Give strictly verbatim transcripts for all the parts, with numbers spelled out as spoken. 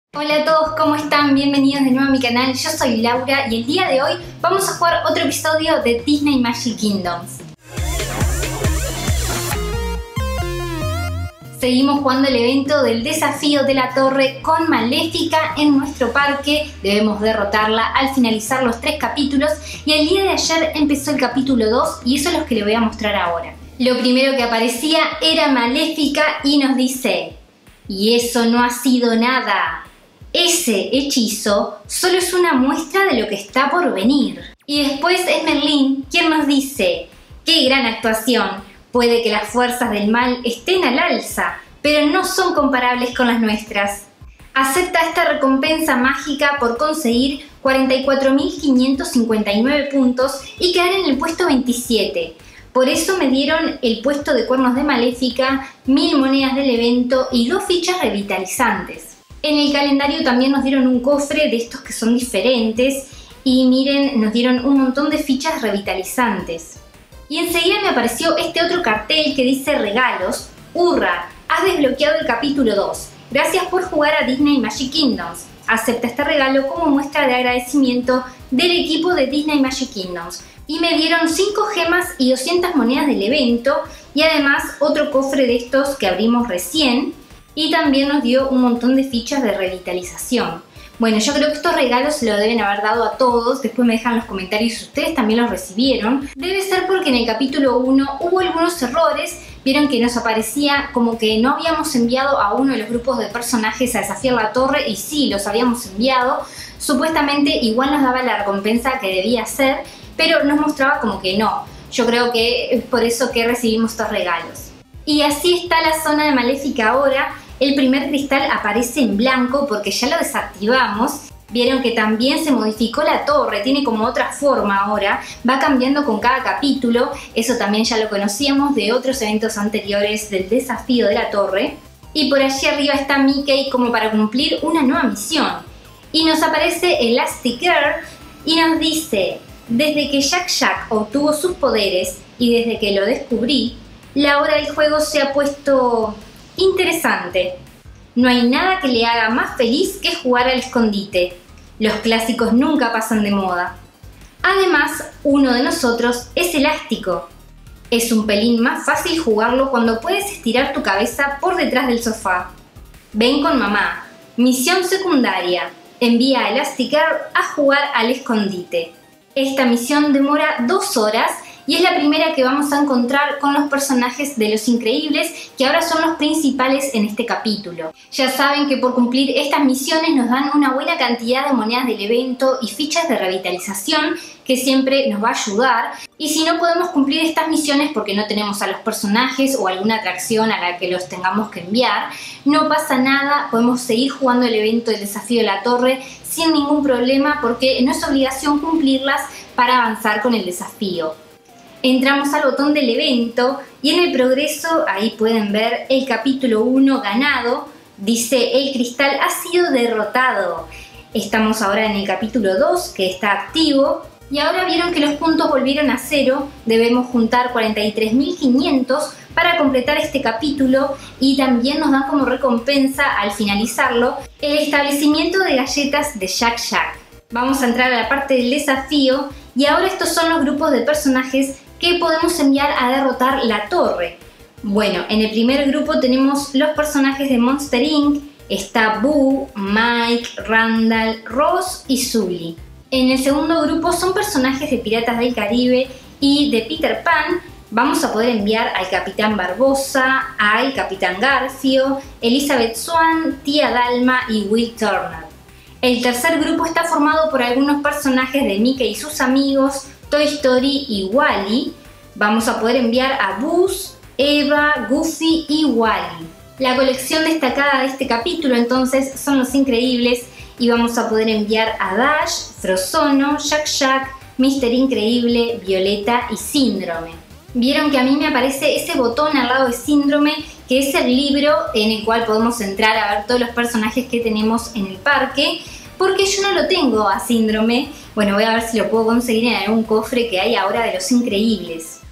Hola a todos, ¿cómo están? Bienvenidos de nuevo a mi canal, yo soy Laura y el día de hoy vamos a jugar otro episodio de Disney Magic Kingdoms. Seguimos jugando el evento del desafío de la torre con Maléfica en nuestro parque. Debemos derrotarla al finalizar los tres capítulos y el día de ayer empezó el capítulo dos y eso es lo que les voy a mostrar ahora. Lo primero que aparecía era Maléfica y nos dice: y eso no ha sido nada. Ese hechizo solo es una muestra de lo que está por venir. Y después es Merlín quien nos dice: ¡qué gran actuación! Puede que las fuerzas del mal estén al alza, pero no son comparables con las nuestras. Acepta esta recompensa mágica por conseguir cuarenta y cuatro mil quinientos cincuenta y nueve puntos y quedar en el puesto veintisiete. Por eso me dieron el puesto de cuernos de Maléfica, mil monedas del evento y dos fichas revitalizantes. En el calendario también nos dieron un cofre de estos que son diferentes y miren, nos dieron un montón de fichas revitalizantes. Y enseguida me apareció este otro cartel que dice regalos. ¡Hurra! Has desbloqueado el capítulo dos. Gracias por jugar a Disney Magic Kingdoms. Acepta este regalo como muestra de agradecimiento del equipo de Disney Magic Kingdoms. Y me dieron cinco gemas y doscientas monedas del evento y además otro cofre de estos que abrimos recién. Y también nos dio un montón de fichas de revitalización. Bueno, yo creo que estos regalos se los deben haber dado a todos. Después me dejan en los comentarios si ustedes también los recibieron. Debe ser porque en el capítulo uno hubo algunos errores. Vieron que nos aparecía como que no habíamos enviado a uno de los grupos de personajes a desafiar la torre. Y sí, los habíamos enviado. Supuestamente igual nos daba la recompensa que debía ser, pero nos mostraba como que no. Yo creo que es por eso que recibimos estos regalos. Y así está la zona de Maléfica ahora. El primer cristal aparece en blanco porque ya lo desactivamos. Vieron que también se modificó la torre, tiene como otra forma ahora. Va cambiando con cada capítulo. Eso también ya lo conocíamos de otros eventos anteriores del desafío de la torre. Y por allí arriba está Mickey como para cumplir una nueva misión. Y nos aparece Elastigirl y nos dice: desde que Jack Jack obtuvo sus poderes y desde que lo descubrí, la hora del juego se ha puesto interesante. No hay nada que le haga más feliz que jugar al escondite. Los clásicos nunca pasan de moda. Además, uno de nosotros es elástico. Es un pelín más fácil jugarlo cuando puedes estirar tu cabeza por detrás del sofá. Ven con mamá. Misión secundaria. Envía a Elastigirl a jugar al escondite. Esta misión demora dos horas y es la primera que vamos a encontrar con los personajes de Los Increíbles, que ahora son los principales en este capítulo. Ya saben que por cumplir estas misiones nos dan una buena cantidad de monedas del evento y fichas de revitalización, que siempre nos va a ayudar. Y si no podemos cumplir estas misiones porque no tenemos a los personajes o alguna atracción a la que los tengamos que enviar, no pasa nada, podemos seguir jugando el evento del desafío de la torre sin ningún problema porque no es obligación cumplirlas para avanzar con el desafío. Entramos al botón del evento y en el progreso ahí pueden ver el capítulo uno ganado. Dice: el cristal ha sido derrotado. Estamos ahora en el capítulo dos que está activo. Y ahora vieron que los puntos volvieron a cero. Debemos juntar cuarenta y tres mil quinientos para completar este capítulo. Y también nos dan como recompensa al finalizarlo el establecimiento de galletas de Jack Jack. Vamos a entrar a la parte del desafío. Y ahora estos son los grupos de personajes que podemos enviar a derrotar la torre. Bueno, en el primer grupo tenemos los personajes de Monster incorporated. Está Boo, Mike, Randall, Ross y Sully. En el segundo grupo son personajes de Piratas del Caribe y de Peter Pan. Vamos a poder enviar al Capitán Barbosa, al Capitán Garfio, Elizabeth Swann, Tía Dalma y Will Turner. El tercer grupo está formado por algunos personajes de Mickey y sus amigos, Toy Story y Wall-E. Vamos a poder enviar a Buzz, Eva, Goofy y Wall-E. La colección destacada de este capítulo entonces son Los Increíbles y vamos a poder enviar a Dash, Frozono, Jack Jack, Mister Increíble, Violeta y Síndrome. Vieron que a mí me aparece ese botón al lado de Síndrome, que es el libro en el cual podemos entrar a ver todos los personajes que tenemos en el parque, porque yo no lo tengo a Síndrome. Bueno, voy a ver si lo puedo conseguir en algún cofre que hay ahora de Los Increíbles.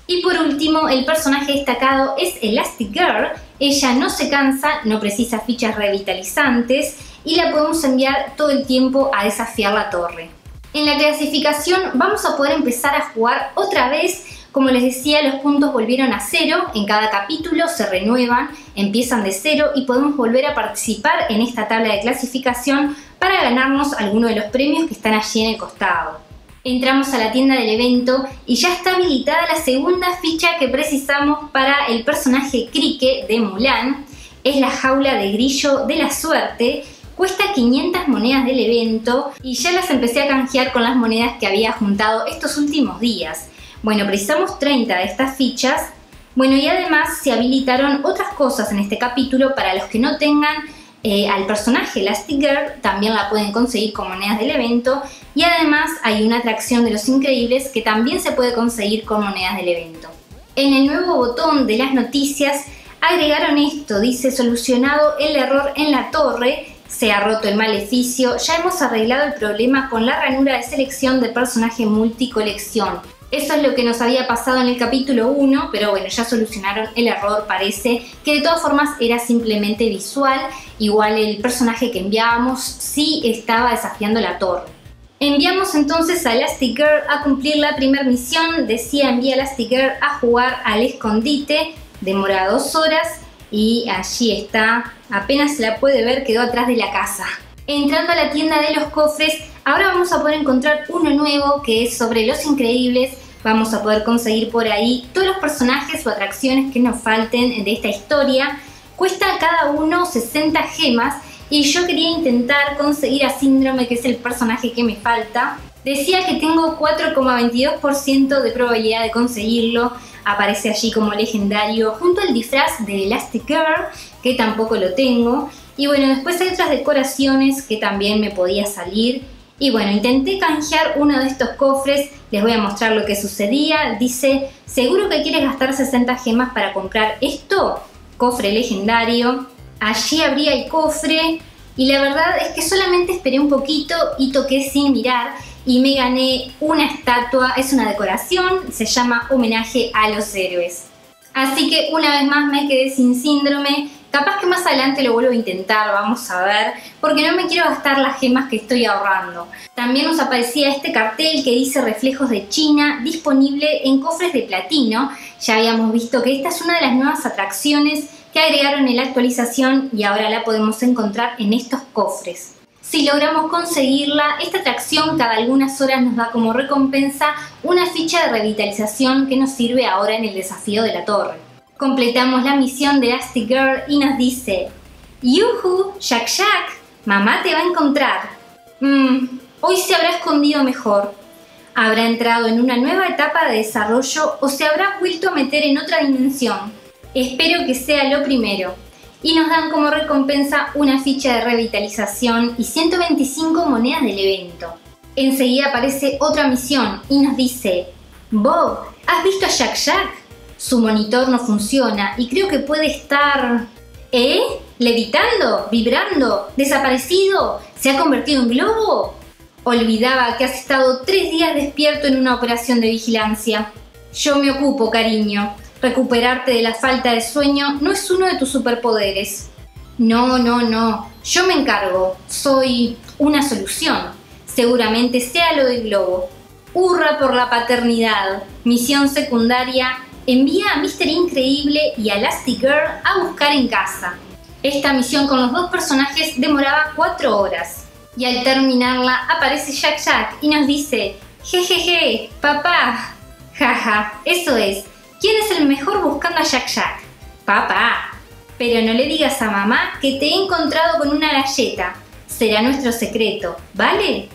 Y por último, el personaje destacado es Elastigirl. Ella no se cansa, no precisa fichas revitalizantes y la podemos enviar todo el tiempo a desafiar la torre. En la clasificación vamos a poder empezar a jugar otra vez. Como les decía, los puntos volvieron a cero, en cada capítulo se renuevan, empiezan de cero y podemos volver a participar en esta tabla de clasificación para ganarnos alguno de los premios que están allí en el costado. Entramos a la tienda del evento y ya está habilitada la segunda ficha que precisamos para el personaje Crique de Mulan. Es la jaula de grillo de la suerte. Cuesta quinientas monedas del evento y ya las empecé a canjear con las monedas que había juntado estos últimos días. Bueno, precisamos treinta de estas fichas. Bueno, y además se habilitaron otras cosas en este capítulo para los que no tengan eh, al personaje Elastigirl, también la pueden conseguir con monedas del evento. Y además hay una atracción de los increíbles que también se puede conseguir con monedas del evento. En el nuevo botón de las noticias agregaron esto, dice: solucionado el error en la torre. Se ha roto el maleficio, ya hemos arreglado el problema con la ranura de selección de personaje multicolección. Eso es lo que nos había pasado en el capítulo uno, pero bueno, ya solucionaron el error, parece que de todas formas era simplemente visual. Igual el personaje que enviábamos sí estaba desafiando la torre. Enviamos entonces a Elastigirl a cumplir la primera misión. Decía: envía a Elastigirl a jugar al escondite, demora dos horas. Y allí está, apenas se la puede ver, quedó atrás de la casa. Entrando a la tienda de los cofres, ahora vamos a poder encontrar uno nuevo que es sobre los increíbles. Vamos a poder conseguir por ahí todos los personajes o atracciones que nos falten de esta historia. Cuesta cada uno sesenta gemas y yo quería intentar conseguir a Síndrome, que es el personaje que me falta. Decía que tengo cuatro coma veintidós por ciento de probabilidad de conseguirlo. Aparece allí como legendario junto al disfraz de Elastigirl, que tampoco lo tengo. Y bueno, después hay otras decoraciones que también me podía salir. Y bueno, intenté canjear uno de estos cofres. Les voy a mostrar lo que sucedía. Dice: ¿seguro que quieres gastar sesenta gemas para comprar esto? Cofre legendario. Allí abría el cofre y la verdad es que solamente esperé un poquito y toqué sin mirar. Y me gané una estatua, es una decoración, se llama Homenaje a los Héroes. Así que una vez más me quedé sin Síndrome. Capaz que más adelante lo vuelvo a intentar, vamos a ver, porque no me quiero gastar las gemas que estoy ahorrando. También nos aparecía este cartel que dice Reflejos de China, disponible en cofres de platino. Ya habíamos visto que esta es una de las nuevas atracciones que agregaron en la actualización y ahora la podemos encontrar en estos cofres. Si logramos conseguirla, esta atracción cada algunas horas nos da como recompensa una ficha de revitalización que nos sirve ahora en el desafío de la torre. Completamos la misión de Elastigirl y nos dice: ¡Yuhu! ¡Jack Jack! ¡Mamá te va a encontrar! Mmm, hoy se habrá escondido mejor. ¿Habrá entrado en una nueva etapa de desarrollo o se habrá vuelto a meter en otra dimensión? Espero que sea lo primero. Y nos dan como recompensa una ficha de revitalización y ciento veinticinco monedas del evento. Enseguida aparece otra misión y nos dice: Bob, ¿has visto a Jack Jack? Su monitor no funciona y creo que puede estar... ¿Eh? ¿Levitando? ¿Vibrando? ¿Desaparecido? ¿Se ha convertido en globo? Olvidaba que has estado tres días despierto en una operación de vigilancia. Yo me ocupo, cariño. Recuperarte de la falta de sueño no es uno de tus superpoderes. No, no, no. Yo me encargo. Soy una solución. Seguramente sea lo del globo. ¡Hurra por la paternidad! Misión secundaria: envía a míster Increíble y a Elastigirl a buscar en casa. Esta misión con los dos personajes demoraba cuatro horas. Y al terminarla aparece Jack Jack y nos dice: jejeje, papá. Jaja, eso es. ¿Quién es el mejor buscando a Jack Jack? Papá. Pero no le digas a mamá que te he encontrado con una galleta. Será nuestro secreto, ¿vale?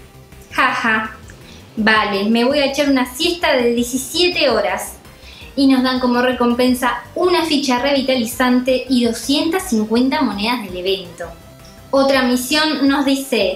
Jaja. Vale, me voy a echar una siesta de diecisiete horas. Y nos dan como recompensa una ficha revitalizante y doscientas cincuenta monedas del evento. Otra misión nos dice: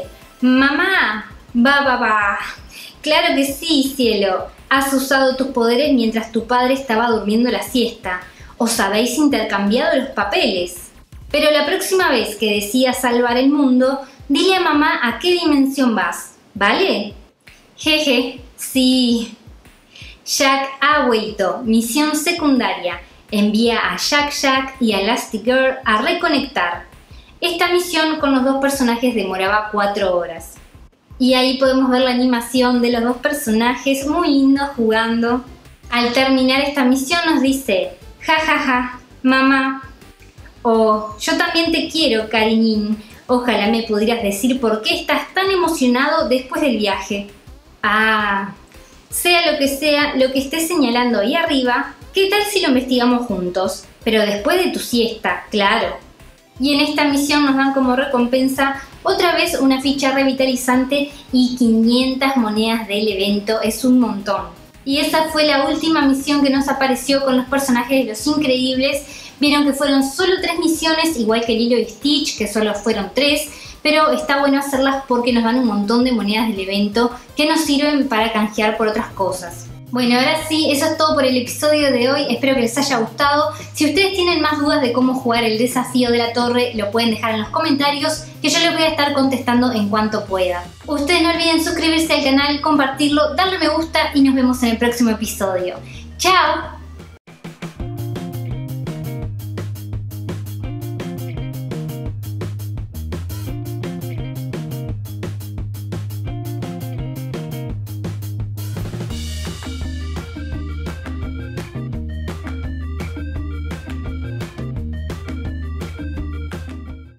mamá, va, va, va. Claro que sí, cielo. Has usado tus poderes mientras tu padre estaba durmiendo la siesta. Os habéis intercambiado los papeles. Pero la próxima vez que decidas salvar el mundo, dile a mamá a qué dimensión vas, ¿vale? Jeje, sí. Jack ha vuelto. Misión secundaria. Envía a Jack Jack y a Elastigirl a reconectar. Esta misión con los dos personajes demoraba cuatro horas. Y ahí podemos ver la animación de los dos personajes muy lindos jugando. Al terminar esta misión nos dice: ja ja ja, mamá. O yo también te quiero, cariñín. Ojalá me pudieras decir por qué estás tan emocionado después del viaje. Ah, sea lo que sea lo que estés señalando ahí arriba, ¿qué tal si lo investigamos juntos? Pero después de tu siesta, claro. Y en esta misión nos dan como recompensa otra vez una ficha revitalizante y quinientas monedas del evento, es un montón. Y esa fue la última misión que nos apareció con los personajes de Los Increíbles. Vieron que fueron solo tres misiones, igual que Lilo y Stitch, que solo fueron tres, pero está bueno hacerlas porque nos dan un montón de monedas del evento que nos sirven para canjear por otras cosas. Bueno, ahora sí, eso es todo por el episodio de hoy, espero que les haya gustado. Si ustedes tienen más dudas de cómo jugar el desafío de la torre, lo pueden dejar en los comentarios, que yo les voy a estar contestando en cuanto pueda. Ustedes no olviden suscribirse al canal, compartirlo, darle me gusta y nos vemos en el próximo episodio. ¡Chao!